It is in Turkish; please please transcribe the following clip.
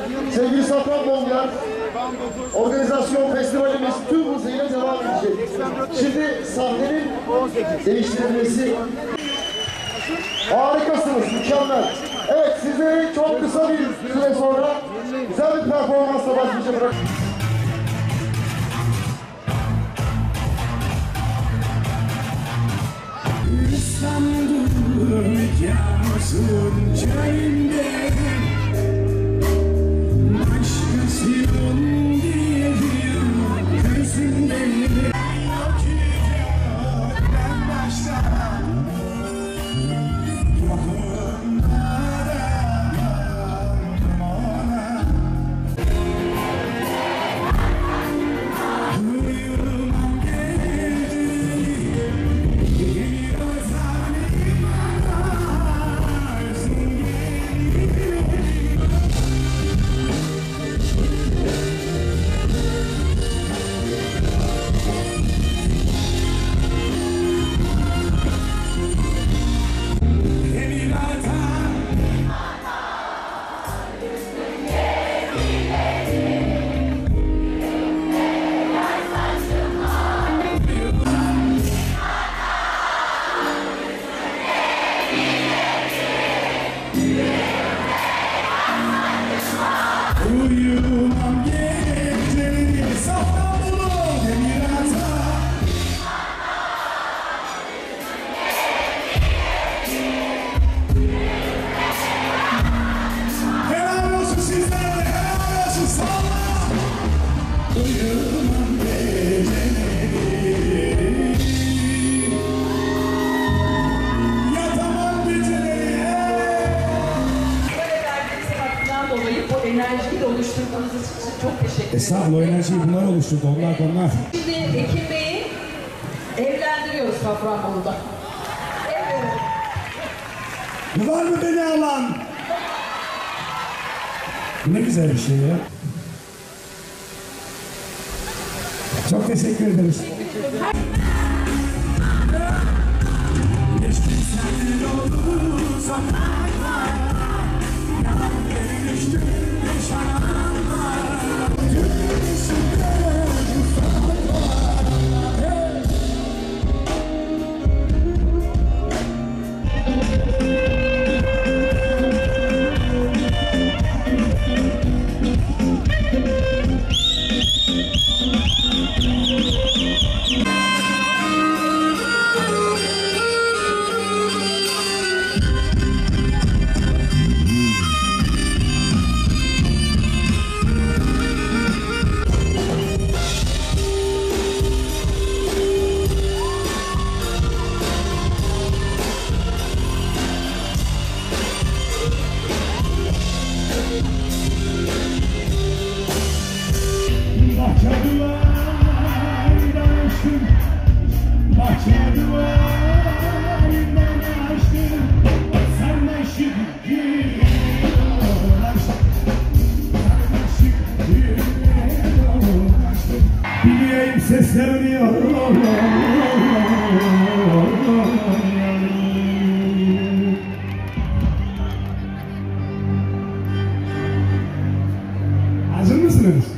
Sevgili Safranbolular, organizasyon festivalimiz tüm hızıyla devam edecek. Şimdi sahnenin değiştirilmesi. Harikasınız, mükemmel. Evet, sizleri çok kısa bir süre sonra güzel bir performansla baş başa bırakıyorum. İstanbul yağmasın çayında başkasının diye bir gözünde yok ki ben başta uyumam geceleri Safranbolu demir ata helal olsun sizlere, helal olsun sana. Uyumam geceleri yatamam geceleri. Böyle verdiğiniz katkıdan dolayı bu enerjiyi de oluşturduğunuz için çok teşekkür ederim. Estağfurullah, o enerjiyi bunlar oluşturdu, onlar. Şimdi Ekim Bey'i evlendiriyoruz Safranbolu'da. Evet. Var mı beni alan? Ne güzel bir şey ya. Çok teşekkür ederiz. Bileyim seslerini hazır mısınız?